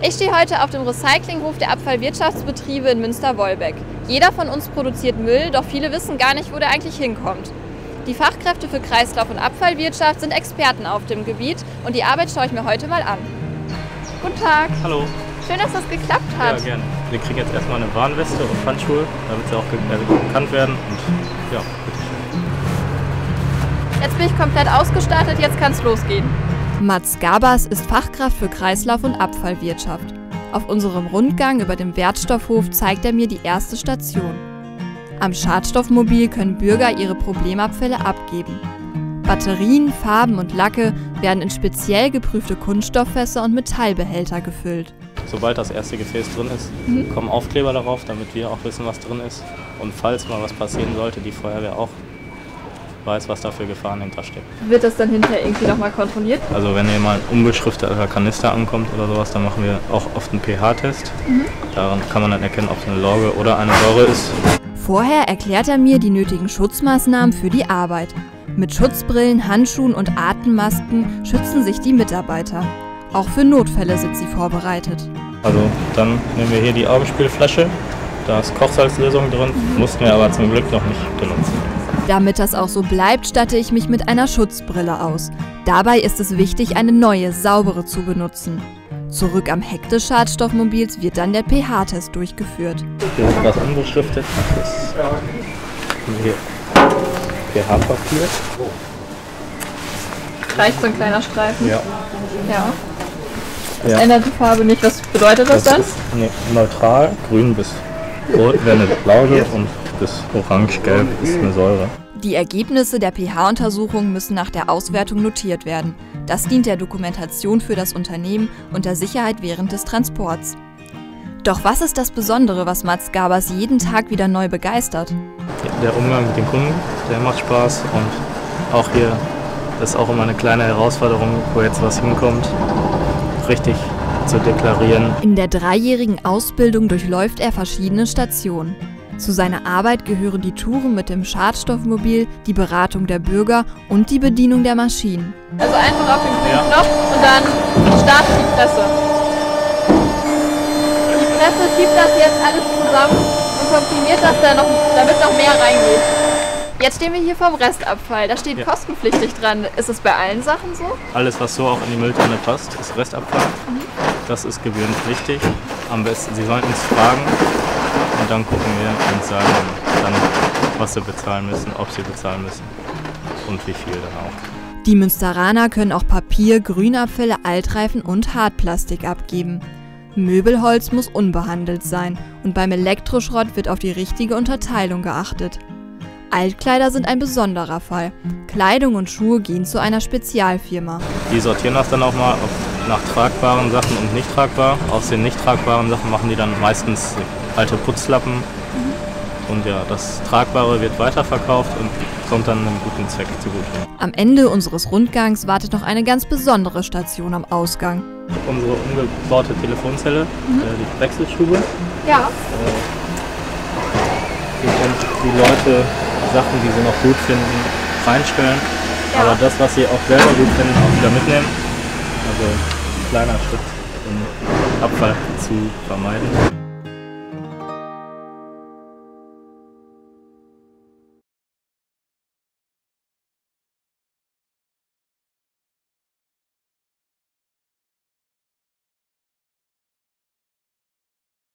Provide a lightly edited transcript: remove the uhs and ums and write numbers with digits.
Ich stehe heute auf dem Recyclinghof der Abfallwirtschaftsbetriebe in Münster-Wolbeck. Jeder von uns produziert Müll, doch viele wissen gar nicht, wo der eigentlich hinkommt. Die Fachkräfte für Kreislauf- und Abfallwirtschaft sind Experten auf dem Gebiet und die Arbeit schaue ich mir heute mal an. Guten Tag. Hallo. Schön, dass das geklappt hat. Ja, gerne. Wir kriegen jetzt erstmal eine Warnweste und Handschuhe, damit sie auch bekannt werden. Und ja, bitteschön. Jetzt bin ich komplett ausgestattet, jetzt kann es losgehen. Mats Gabas ist Fachkraft für Kreislauf- und Abfallwirtschaft. Auf unserem Rundgang über dem Wertstoffhof zeigt er mir die erste Station. Am Schadstoffmobil können Bürger ihre Problemabfälle abgeben. Batterien, Farben und Lacke werden in speziell geprüfte Kunststofffässer und Metallbehälter gefüllt. Sobald das erste Gefäß drin ist, kommen Aufkleber darauf, damit wir auch wissen, was drin ist. Und falls mal was passieren sollte, die Feuerwehr auch weiß, was da für Gefahren hinterstecken. Wird das dann hinterher irgendwie nochmal kontrolliert? Also wenn hier mal ein unbeschrifteter Kanister ankommt oder sowas, dann machen wir auch oft einen pH-Test. Daran kann man dann erkennen, ob es eine Lauge oder eine Säure ist. Vorher erklärt er mir die nötigen Schutzmaßnahmen für die Arbeit. Mit Schutzbrillen, Handschuhen und Atemmasken schützen sich die Mitarbeiter. Auch für Notfälle sind sie vorbereitet. Also dann nehmen wir hier die Augenspülflasche. Da ist Kochsalzlösung drin, mussten wir aber zum Glück noch nicht benutzen. Damit das auch so bleibt, statte ich mich mit einer Schutzbrille aus. Dabei ist es wichtig, eine neue, saubere zu benutzen. Zurück am Heck des Schadstoffmobils wird dann der pH-Test durchgeführt. Hier ist was unbeschriftet. Das ist hier pH-Papier. Reicht so ein kleiner Streifen? Ja. Das ändert die Farbe nicht. Was bedeutet das dann? Ist neutral, grün bis rot wäre eine Lauge und bis orange-gelb ist eine Säure. Die Ergebnisse der pH-Untersuchung müssen nach der Auswertung notiert werden. Das dient der Dokumentation für das Unternehmen und der Sicherheit während des Transports. Doch was ist das Besondere, was Mats Gabas jeden Tag wieder neu begeistert? Der Umgang mit den Kunden, der macht Spaß und auch hier ist auch immer eine kleine Herausforderung, wo jetzt was hinkommt, richtig zu deklarieren. In der 3-jährigen Ausbildung durchläuft er verschiedene Stationen. Zu seiner Arbeit gehören die Touren mit dem Schadstoffmobil, die Beratung der Bürger und die Bedienung der Maschinen. Also einfach auf den grünen Knopf und dann startet die Presse. Die Presse schiebt das jetzt alles zusammen und komprimiert das, damit noch mehr reingeht. Jetzt stehen wir hier vorm Restabfall. Da steht kostenpflichtig dran. Ist es bei allen Sachen so? Alles, was so auch in die Mülltonne passt, ist Restabfall. Das ist gebührenpflichtig. Am besten, Sie sollten uns fragen und dann gucken wir und sagen dann, was Sie bezahlen müssen, ob Sie bezahlen müssen und wie viel dann auch. Die Münsteraner können auch Papier, Grünabfälle, Altreifen und Hartplastik abgeben. Möbelholz muss unbehandelt sein und beim Elektroschrott wird auf die richtige Unterteilung geachtet. Altkleider sind ein besonderer Fall. Kleidung und Schuhe gehen zu einer Spezialfirma. Die sortieren das dann auch mal nach tragbaren Sachen und nicht tragbar. Aus den nicht tragbaren Sachen machen die dann meistens alte Putzlappen. Und ja, das Tragbare wird weiterverkauft und kommt dann einem guten Zweck zugute. Am Ende unseres Rundgangs wartet noch eine ganz besondere Station am Ausgang. Unsere umgebaute Telefonzelle, die Wechselstube. Ja. Hier können die Leute Sachen, die sie noch gut finden, reinstellen. Aber das, was sie auch selber gut finden, auch wieder mitnehmen. Also ein kleiner Schritt, um Abfall zu vermeiden.